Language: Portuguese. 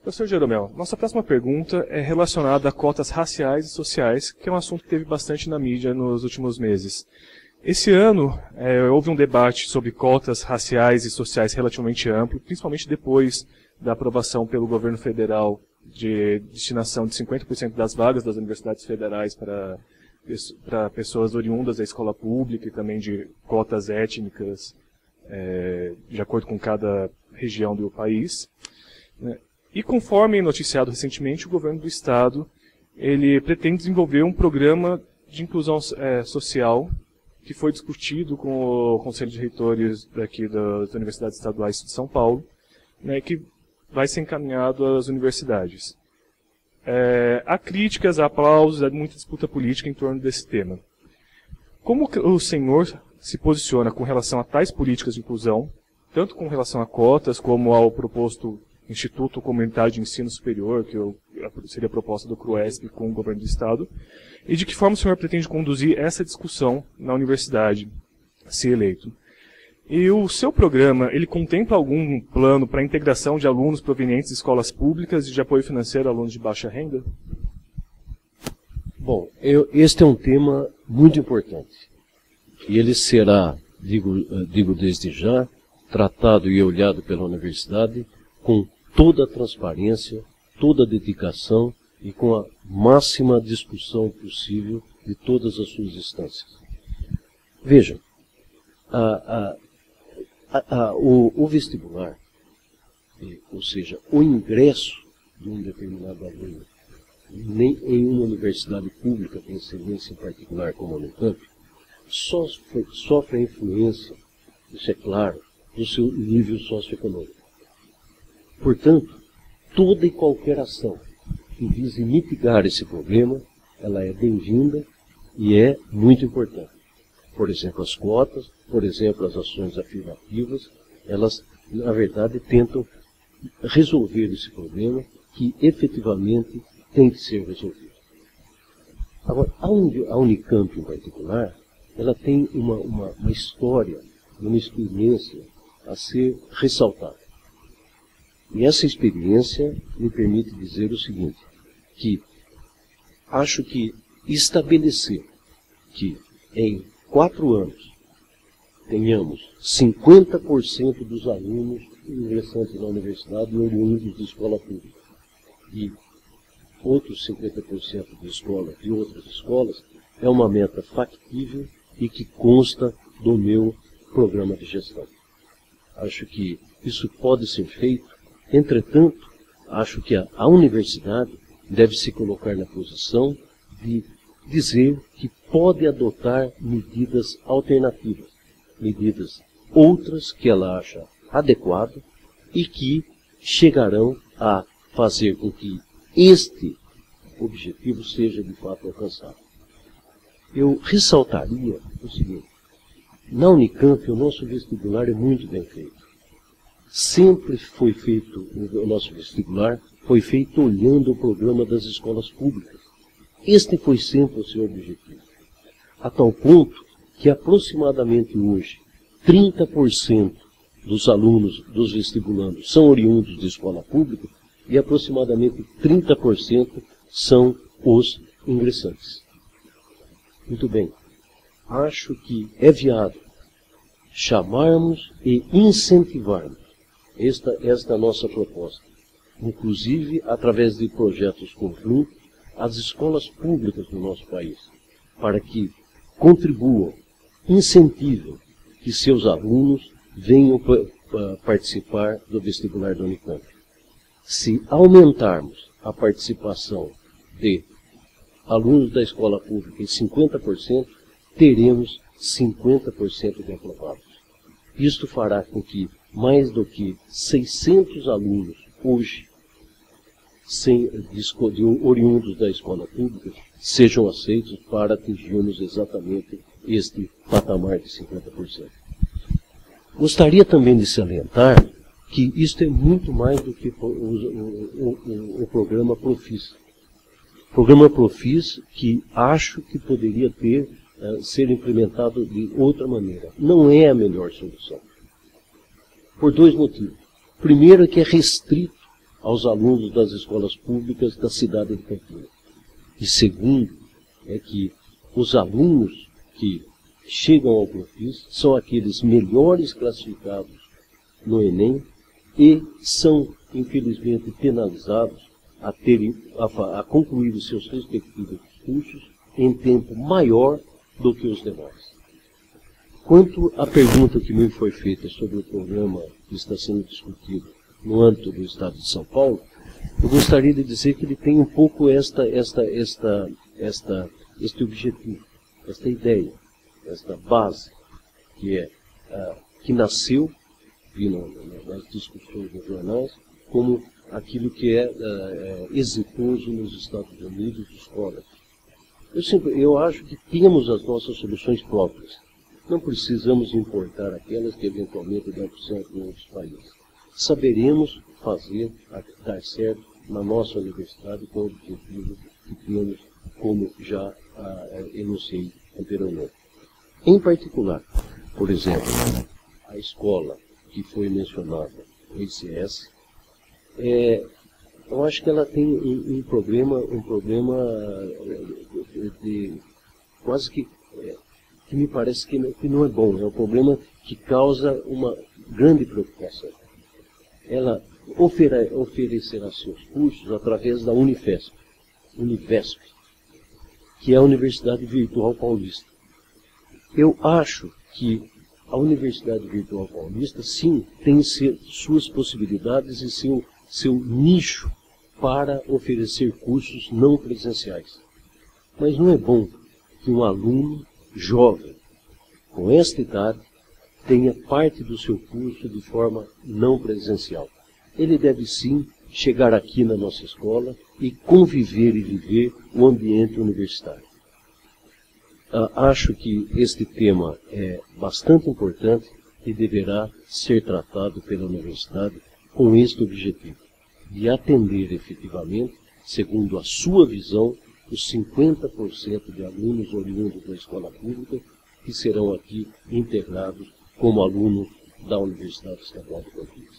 Professor Jeromel, nossa próxima pergunta é relacionada a cotas raciais e sociais, que é um assunto que teve bastante na mídia nos últimos meses. Esse ano, houve um debate sobre cotas raciais e sociais relativamente amplo, principalmente depois da aprovação pelo governo federal de destinação de 50% das vagas das universidades federais para pessoas oriundas da escola pública e também de cotas étnicas, de acordo com cada região do país. E conforme noticiado recentemente, o governo do Estado ele pretende desenvolver um programa de inclusão social que foi discutido com o Conselho de Reitores daqui das Universidades Estaduais de São Paulo, que vai ser encaminhado às universidades. Há críticas, há aplausos, há muita disputa política em torno desse tema. Como o senhor se posiciona com relação a tais políticas de inclusão, tanto com relação a cotas, como ao proposto Instituto Comunitário de Ensino Superior, que seria a proposta do CRUESP com o governo do Estado, e de que forma o senhor pretende conduzir essa discussão na universidade, se eleito? E o seu programa, ele contempla algum plano para a integração de alunos provenientes de escolas públicas e de apoio financeiro a alunos de baixa renda? Bom, este é um tema muito importante. E ele será, digo desde já, tratado e olhado pela universidade com toda a transparência, toda a dedicação e com a máxima discussão possível de todas as suas instâncias. Vejam, o vestibular, ou seja, o ingresso de um determinado aluno em uma universidade pública de excelência em particular como a Unicamp, sofre a influência, isso é claro, do seu nível socioeconômico. Portanto, toda e qualquer ação que vise mitigar esse problema, ela é bem-vinda e é muito importante. Por exemplo, as cotas, por exemplo, as ações afirmativas, elas, na verdade, tentam resolver esse problema que efetivamente tem que ser resolvido. Agora, a Unicamp, em particular, ela tem uma história, uma experiência a ser ressaltada. E essa experiência me permite dizer o seguinte, que acho que estabelecer que em 4 anos tenhamos 50% dos alunos ingressantes na universidade oriundos de escola pública e outros 50% de outras escolas, é uma meta factível e que consta do meu programa de gestão. Acho que isso pode ser feito. Entretanto, acho que a universidade deve se colocar na posição de dizer que pode adotar medidas alternativas, medidas outras que ela acha adequadas e que chegarão a fazer com que este objetivo seja de fato alcançado. Eu ressaltaria o seguinte, na Unicamp o nosso vestibular é muito bem feito. Sempre foi feito, o nosso vestibular foi feito olhando o programa das escolas públicas. Este foi sempre o seu objetivo. A tal ponto que aproximadamente hoje 30% dos alunos, dos vestibulandos, são oriundos de escola pública e aproximadamente 30% são os ingressantes. Muito bem. Acho que é viável chamarmos e incentivarmos esta nossa proposta, inclusive através de projetos conjuntos, as escolas públicas do nosso país, para que contribuam, incentivem que seus alunos venham participar do vestibular da Unicamp. Se aumentarmos a participação de alunos da escola pública em 50%, teremos 50% de aprovados. Isto fará com que mais do que 600 alunos hoje, oriundos da escola pública, sejam aceitos para atingirmos exatamente este patamar de 50%. Gostaria também de salientar que isto é muito mais do que o programa Profis. O programa Profis que acho que poderia ser implementado de outra maneira. Não é a melhor solução. Por 2 motivos. Primeiro é que é restrito aos alunos das escolas públicas da cidade de Campinas. E segundo, é que os alunos que chegam ao Profis são aqueles melhores classificados no Enem e são, infelizmente, penalizados a concluir os seus respectivos cursos em tempo maior do que os demais. Quanto à pergunta que me foi feita sobre o programa que está sendo discutido no âmbito do Estado de São Paulo, eu gostaria de dizer que ele tem um pouco este objetivo, esta ideia, esta base, que nasceu, nas discussões nos jornais, como aquilo que é exitoso nos Estados Unidos, escolas. Eu acho que temos as nossas soluções próprias. Não precisamos importar aquelas que eventualmente dão certo em outros países. Saberemos fazer, dar certo na nossa universidade com o objetivo que temos, como já enunciei anteriormente. Em particular, por exemplo, a escola que foi mencionada, o ICS, eu acho que ela tem um problema de quase que me parece que não é bom, é um problema que causa uma grande preocupação. Ela oferecerá seus cursos através da Univesp, que é a Universidade Virtual Paulista. Eu acho que a Universidade Virtual Paulista, sim, tem suas possibilidades e seu nicho para oferecer cursos não presenciais. Mas não é bom que um aluno jovem, com esta idade, tenha parte do seu curso de forma não presencial. Ele deve, sim, chegar aqui na nossa escola e conviver e viver o ambiente universitário. Acho que este tema é bastante importante e deverá ser tratado pela universidade com este objetivo, de atender efetivamente, segundo a sua visão, os 50% de alunos oriundos da escola pública que serão aqui integrados como alunos da Universidade Estadual de Campinas.